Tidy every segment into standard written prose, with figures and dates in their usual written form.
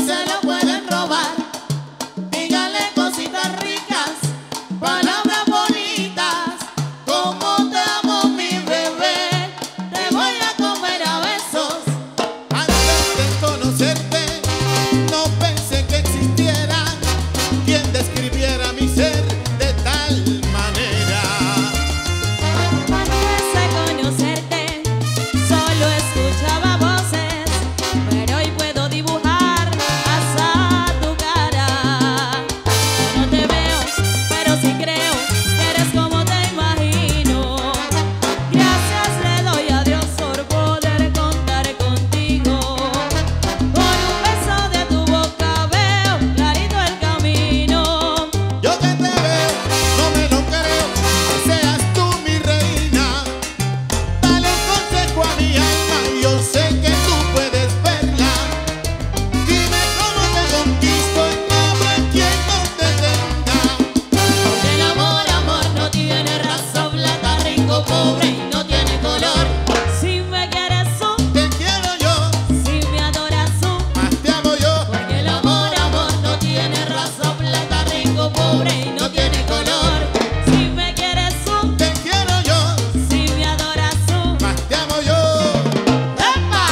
se lo pueden robar. Dígale cositas ricas, palabras bonitas, como te amo mi bebé, te voy a comer a besos. Antes de conocerte, no pensé que existiera quien describiera mi ser de tal manera. Antes de conocerte, solo escuchaba voces, pero hoy puedo dibujar hasta tu cara. Yo no te veo, pero sí creo que eres como te imagino. Gracias le doy a Dios por poder contar contigo. Con un beso de tu boca veo clarito el camino. Yo que te veo, no me lo creo, que seas tú mi reina. Dale un consejo a mi alma, yo sé que tú puedes verla. Dime cómo te conquisto, no habrá quien no te tenga. El amor, amor no tiene raza, plata, rico, pobre y no tiene color. Si me quieres tú, Te quiero yo, si me adoras tú, más te amo yo. porque el amor, amor no tiene raza, plata, rico, pobre y no tiene color. Si me quieres tú, Te quiero yo, si me adoras tú. más te amo yo. ¡Epa!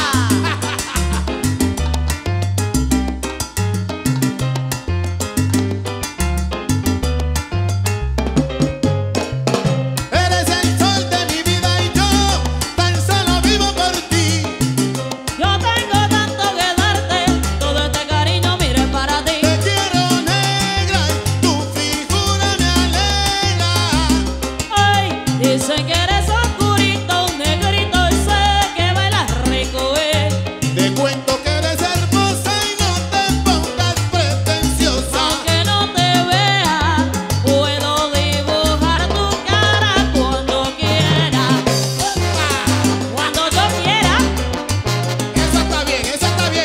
Eres el sol de mi vida y yo tan solo vivo por ti. Yo tengo tanto que darte, todo este cariño mire para ti. Te quiero negra y tu figura me alegra. Ay, dicen que eres oscurito, un negrito y sé que bailas rico, Te cuento que eres hermosa y no te pongas pretenciosa. Aunque no te vea, puedo dibujar tu cara cuando quiera. Cuando yo quiera. Eso está bien, eso está bien.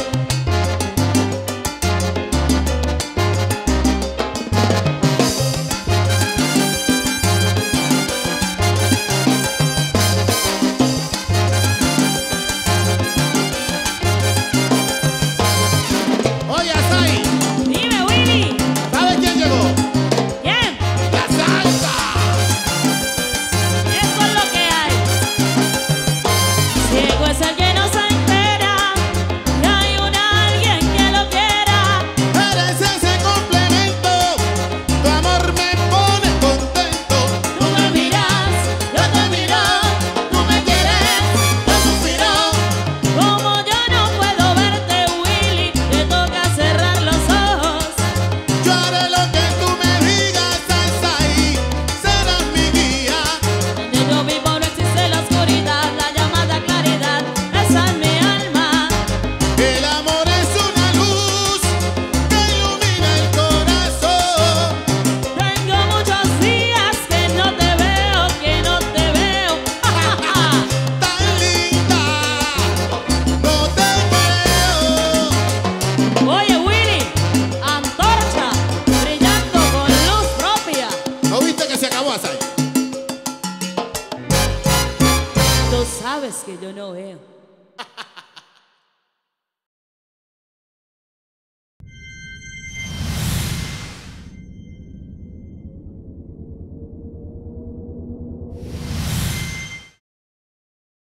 Oye, Asai, Dime, Willy, ¿sabes quién llegó? ¿quién? ¡La salsa! Eso es lo que hay. Ciego es el que no se entera que hay alguien que lo quiera. Eres ese complemento, tu amor me pone contento. Tú me miras, yo te miro, tú me quieres, yo suspiro. Como yo no puedo verte, Willy, te toca cerrar los ojos. Yo haré lo que tú me digas, Asai, serás mi guía. Donde yo vivo no existe la oscuridad, la llamada claridad, esa es mi alma. El amor es una luz que ilumina el corazón. Tengo muchos días que no te veo, que no te veo. Tan linda, no te creo. Oye, Willy, antorcha, brillando con luz propia. ¿No viste que se acabó, Asai? Tú sabes que yo no veo.